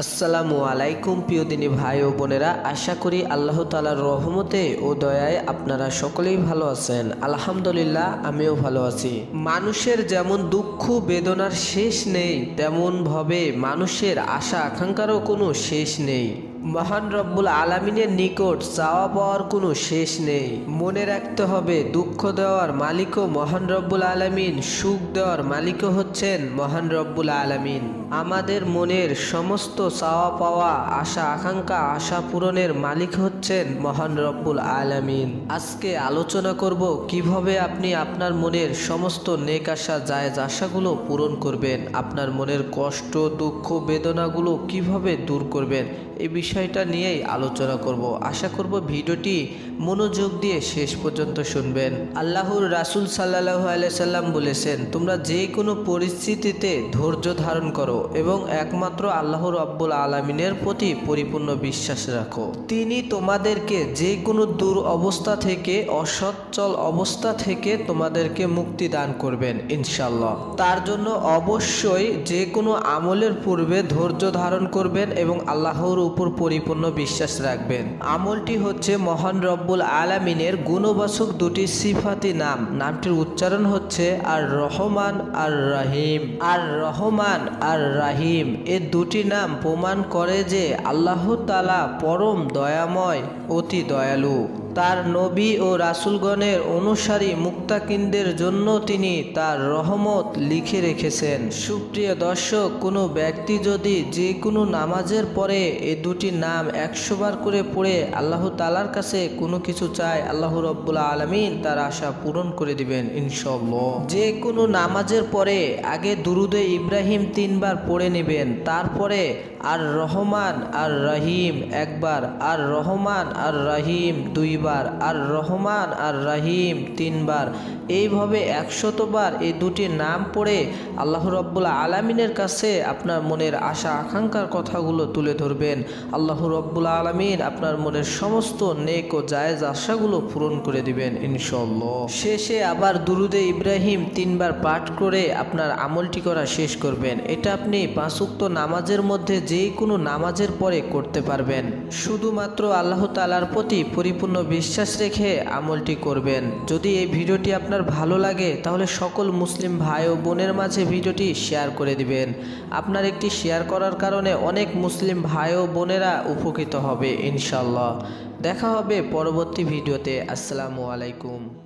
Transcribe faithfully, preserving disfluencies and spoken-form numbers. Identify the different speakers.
Speaker 1: আসসালামু আলাইকুম প্রিয় দিনী ভাই ও বোনেরা, আশা করি আল্লাহ তাআলার রহমতে ও দয়ায় আপনারা সকলেই ভালো আছেন। আলহামদুলিল্লাহ, আমিও ভালো আছি। মানুষের যেমন দুঃখ বেদনার শেষ নেই, তেমন ভাবে মানুষের আশা আকাঙ্ক্ষারও কোনো শেষ নেই। মহান রব্বুল আলামিনের নিকট চাওয়া পাওয়ার কোনো শেষ নেই। মনে রাখতে হবে, দুঃখ দেওয়ার মালিকও মহান রব্বুল আলামিন, সুখ দেওয়ার মালিকও হচ্ছেন মহান রব্বুল আলামিন। আমাদের মনের সমস্ত চাওয়া পাওয়া, আশা আকাঙ্ক্ষা, আশা পূরণের মালিক হচ্ছেন মহান রব্বুল আলামিন। আজকে আলোচনা করব কিভাবে আপনি আপনার মনের সমস্ত নেক আশা, জায়েজ আশাগুলো পূরণ করবেন, আপনার মনের কষ্ট, দুঃখ, বেদনাগুলো কিভাবে দূর করবেন, এই বিষয়টা নিয়েই আলোচনা করব। আশা করব ভিডিওটি মনোযোগ দিয়ে শেষ পর্যন্ত শুনবেন। আল্লাহর রাসূল সাল্লাল্লাহু আলাইহি সাল্লাম বলেছেন, তোমরা যে কোনো পরিস্থিতিতে ধৈর্য ধারণ করো এবং একমাত্র আল্লাহ রাব্বুল আলামিনের প্রতি পরিপূর্ণ বিশ্বাস রাখো। তিনি তোমাদেরকে যে কোনো দূর অবস্থা থেকে, অসচ্ছল অবস্থা থেকে তোমাদেরকে মুক্তি দান করবেন ইনশাআল্লাহ। তার জন্য অবশ্যই যে কোনো আমলের পূর্বে ধৈর্য ধারণ করবেন এবং আল্লাহর উপর পরিপূর্ণ বিশ্বাস রাখবেন। আমলটি হচ্ছে মহান রব্বুল আলামিনের গুণবাচক দুটি সিফাতি নাম। নামটির উচ্চারণ হচ্ছে আর রহমান আর রাহিম। আর রহমান আর রাহিম এ দুটি নাম প্রমাণ করে যে আল্লাহ তাআলা পরম দয়াময়, অতি দয়ালু। তার নবী ও রাসূলগণের অনুসারী মুত্তাকিনদের জন্য তিনি তার রহমত লিখে রেখেছেন। সুপ্রিয় দর্শক, কোনো ব্যক্তি যদি যে কোনো নামাজের পরে এই দুটি নাম একশো বার করে পড়ে আল্লাহ তাআলার কাছে কোনো কিছু চায়, আল্লাহ রাব্বুল আলামিন তার আশা পূরণ করে দিবেন ইনশাআল্লাহ। যে কোনো নামাজের পরে আগে দুরুদে ইব্রাহিম তিনবার পড়ে নেবেন, তারপরে আর রহমান আর রাহিম একবার, আর রহমান আর রাহিম দুইবার, আর রহমান আর রাহিম তিনবার। এইভাবে একশতবার এই দুটি নাম পড়ে আল্লাহ রাব্বুল আলামিনের কাছে আপনার মনের আশা আকাঙ্ক্ষার কথাগুলো তুলে ধরবেন। আল্লাহ রাব্বুল আলামিন আপনার মনের সমস্ত নেক ও জায়েজ আশাগুলো পূরণ করে দিবেন ইনশাআল্লাহ। শেষে আবার দুরুদে ইব্রাহিম তিনবার পাঠ করে আপনার আমলটি করা শেষ করবেন। এটা আপনি পাঁচ ওয়াক্ত নামাজের মধ্যে যে কোনো নামাজের পরে করতে পারবেন। শুধুমাত্র আল্লাহ তাআলার প্রতি পরিপূর্ণ বিশ্বাস রেখে আমলটি করবেন। যদি এই ভিডিওটি আপনার ভালো লাগে তাহলে সকল মুসলিম ভাই ও বোনের মাঝে ভিডিওটি শেয়ার করে দিবেন। আপনার একটি শেয়ার করার কারণে অনেক মুসলিম ভাই ও বোনেরা উপকৃত হবে ইনশাআল্লাহ। দেখা হবে পরবর্তী ভিডিওতে। আসসালামু আলাইকুম।